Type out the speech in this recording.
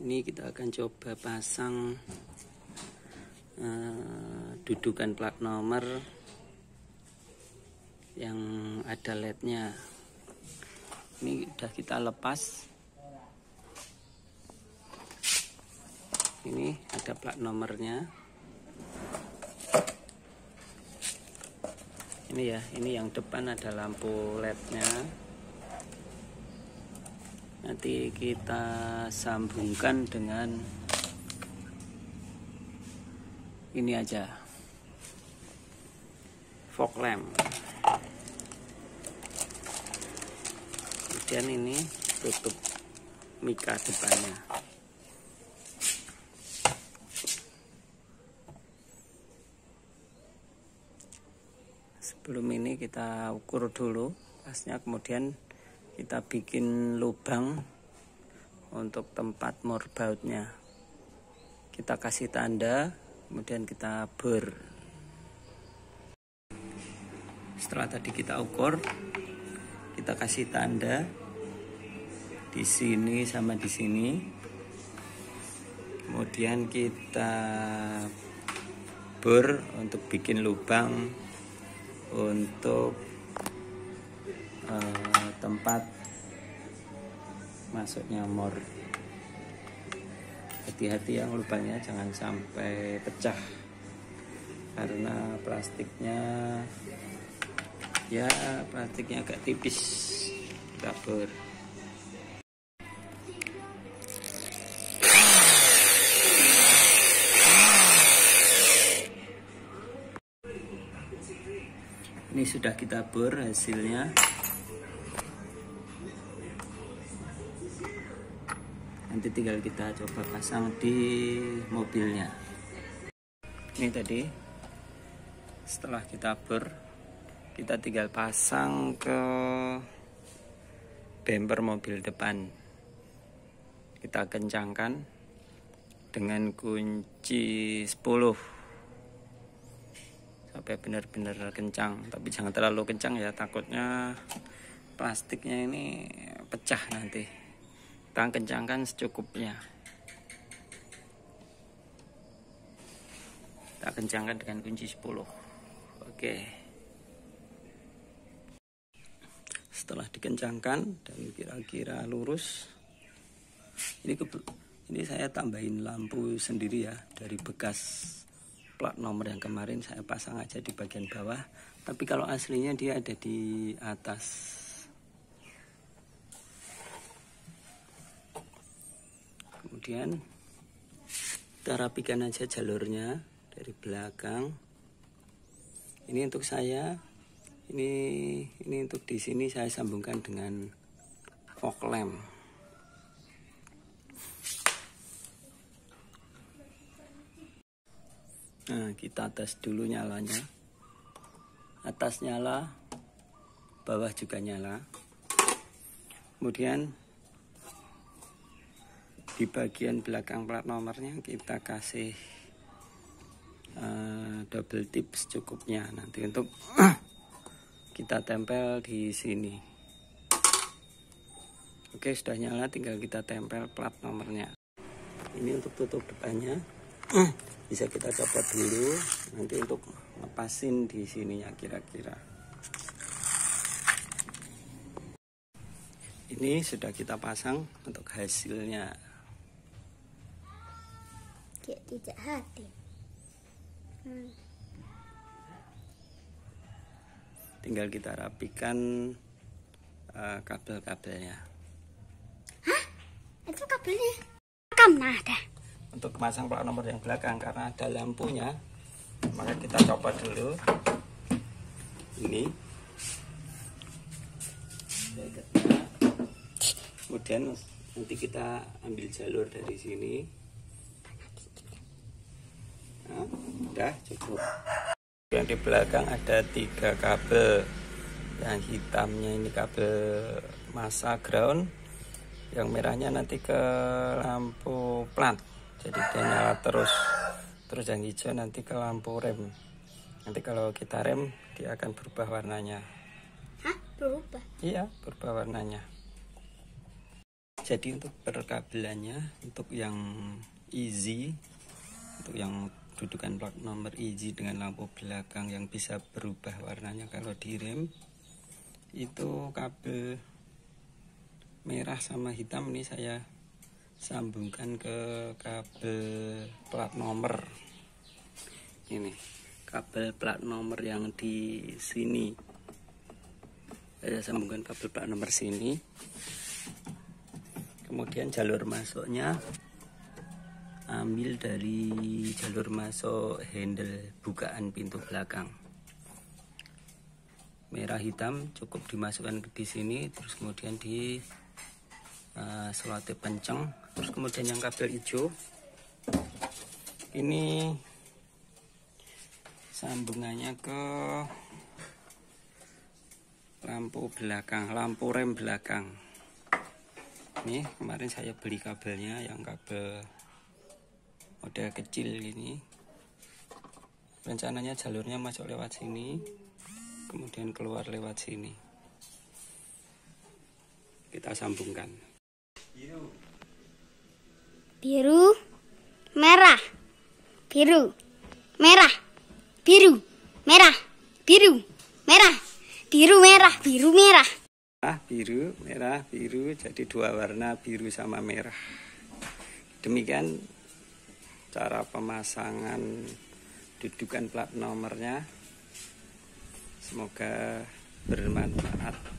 Ini kita akan coba pasang dudukan plat nomor yang ada LED-nya. Ini udah kita lepas. Ini ada plat nomornya. Ini ya, ini yang depan ada lampu LED-nya. Nanti kita sambungkan dengan ini aja, fog lamp. Kemudian ini tutup mika depannya. Sebelum ini kita ukur dulu pasnya, kemudian kita bikin lubang untuk tempat morbautnya. Kita kasih tanda, kemudian kita bor. Setelah tadi kita ukur, kita kasih tanda di sini sama di sini. Kemudian kita bor untuk bikin lubang untuk tempat masuknya mor. Hati-hati yang lubangnya jangan sampai pecah, karena plastiknya agak tipis. Kita bor. Ini sudah kita bor hasilnya. Nanti tinggal kita coba pasang di mobilnya. Ini tadi setelah kita bor, kita tinggal pasang ke bumper mobil depan. Kita kencangkan dengan kunci 10 sampai benar-benar kencang, tapi jangan terlalu kencang ya, takutnya plastiknya ini pecah nanti. Kita kencangkan secukupnya. Kita kencangkan dengan kunci 10. Oke. Setelah dikencangkan dan kira-kira lurus, ini saya tambahin lampu sendiri ya, dari bekas plat nomor yang kemarin saya pasang aja di bagian bawah, tapi kalau aslinya dia ada di atas. Kemudian kita rapikan aja jalurnya dari belakang. Ini untuk saya, ini untuk di sini saya sambungkan dengan fog lamp. Nah, kita tes dulu nyalanya. Atas nyala, bawah juga nyala. Kemudian di bagian belakang plat nomornya kita kasih double tip secukupnya, nanti untuk kita tempel di sini. Oke, sudah nyala, tinggal kita tempel plat nomornya. Ini untuk tutup depannya. Bisa kita copot dulu nanti untuk lepasin di sininya kira-kira. Ini sudah kita pasang untuk hasilnya. Tidak hati. Tinggal kita rapikan kabel-kabelnya. Hah? Itu kabelnya? Kamna ada. Untuk pasang plat nomor yang belakang, karena ada lampunya, maka kita copot dulu. Ini. Kemudian nanti kita ambil jalur dari sini. Nah, udah cukup. Yang di belakang ada 3 kabel. Yang hitamnya ini kabel massa ground, yang merahnya nanti ke lampu plat, jadi dia nyala terus yang hijau nanti ke lampu rem. Nanti kalau kita rem dia akan berubah warnanya. Hah? Berubah? Iya, berubah warnanya. Jadi untuk perkabelannya, untuk yang easy, untuk yang dudukan plat nomor easy dengan lampu belakang yang bisa berubah warnanya kalau direm, itu kabel merah sama hitam ini saya sambungkan ke kabel plat nomor. Ini kabel plat nomor yang di sini, saya sambungkan kabel plat nomor sini. Kemudian jalur masuknya ambil dari jalur masuk handle bukaan pintu belakang. Merah hitam cukup dimasukkan di sini, terus kemudian di selotip kenceng. Terus kemudian yang kabel hijau ini sambungannya ke lampu belakang, lampu rem belakang. Ini kemarin saya beli kabelnya yang kabel model kecil ini. Rencananya jalurnya masuk lewat sini, kemudian keluar lewat sini. Kita sambungkan. Biru, merah, biru, merah, biru, merah, biru, merah, biru, merah, biru, merah. Biru, merah, biru, jadi dua warna biru sama merah. Demikian cara pemasangan dudukan plat nomornya. Semoga bermanfaat.